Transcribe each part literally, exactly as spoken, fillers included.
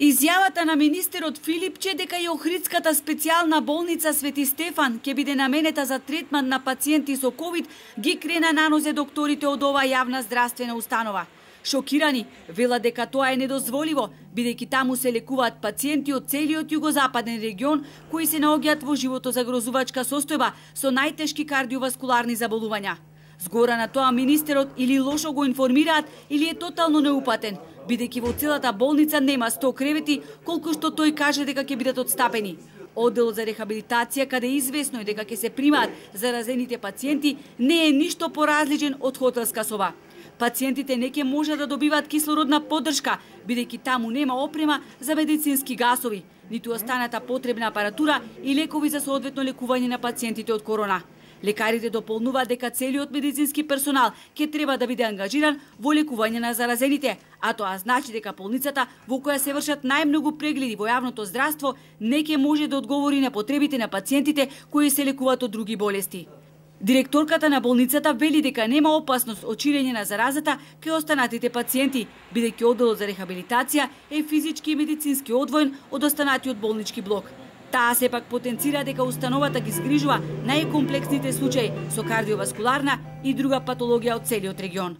Изјавата на министерот Филипче дека и Охридската специјална болница Свети Стефан ќе биде наменета за третман на пациенти со ковид ги крена на нозе докторите од оваа јавна здравствена установа. Шокирани, велат дека тоа е недозволиво, бидејќи таму се лекуваат пациенти од целиот југозападен регион кои се наоѓаат во животозагрозувачка состојба со најтешки кардиоваскуларни заболувања. Згора на тоа министерот или лошо го информираат или е тотално неупатен, бидејќи во целата болница нема сто кревети, колку што тој каже дека ќе бидат отстапени. Одделот за рехабилитација, каде е известно дека ќе се примаат заразените пациенти, не е ништо поразличен од хотелска соба. Пациентите не ќе можат да добиваат кислородна поддршка, бидејќи таму нема опрема за медицински гасови, ниту останата потребна апаратура и лекови за соодветно лекување на пациентите од корона. Лекарите дополнуваат дека целиот медицински персонал ќе треба да биде ангажиран во лекување на заразените, а тоа значи дека болницата во која се вршат најмногу прегледи во јавното здравство не ќе може да одговори на потребите на пациентите кои се лекуваат од други болести. Директорката на болницата вели дека нема опасност од ширење на заразата кај останатите пациенти, бидејќи одделот за рехабилитација е физички и медицински одвоен од останатиот болнички блок. Таа сепак потенцира дека установата ги згрижува најкомплексните случаи со кардиоваскуларна и друга патологија од целиот регион.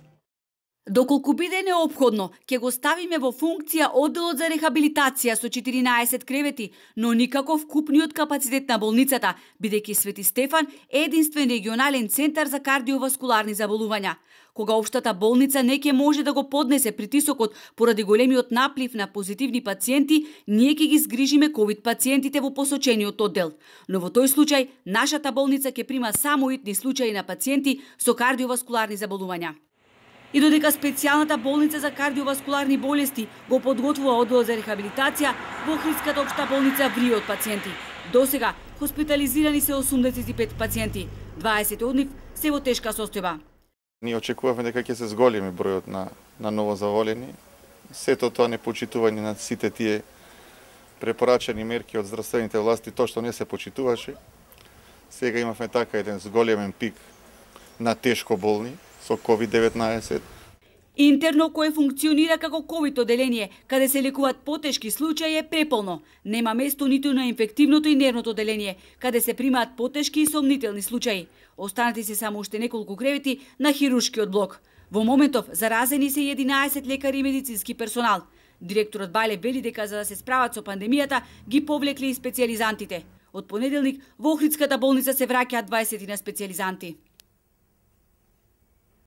Доколку биде неопходно, ќе го ставиме во функција одделот за рехабилитација со четиринаесет кревети, но никако вкупниот капацитет на болницата, бидејќи Свети Стефан е единствен регионален центар за кардиоваскуларни заболувања. Кога општата болница не ќе може да го поднесе притисокот поради големиот наплив на позитивни пациенти, ние ќе ги згрижиме ковид пациентите во посочениот оддел. Но во тој случај, нашата болница ќе прима само итни случаи на пациенти со кардиоваскуларни заболувања. И додека специјалната болница за кардиоваскуларни болести го подготвува одделот за рехабилитација, во Охридската општа болница врие од пациенти. Досега хоспитализирани се осумдесет и пет пациенти, дваесет од нив се во тешка состојба. Ние очекувавме дека ќе се зголеми бројот на, на новозаволени. Сето тоа непочитување на сите тие препорачани мерки од здравствените власти, тоа што не се почитуваше. Сега имавме така еден зголемен пик на тешко болни со ковид деветнаесет. Интерно кое функционира како ковид оделение, каде се лекуваат потешки случаи, е преполно. Нема место ниту на инфективното и нервното оделение, каде се примаат потешки и сомнителни случаи. Останати се само уште неколку кревети на хируршкиот блок. Во моментов заразени се единаесет лекари и медицински персонал. Директорот Бале вели дека за да се справат со пандемијата ги повлекли и специјализантите. Од понеделник во Охридската болница се враќаат дваесет на специјализанти.